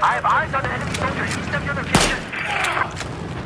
I have eyes on an enemy soldier east of your location.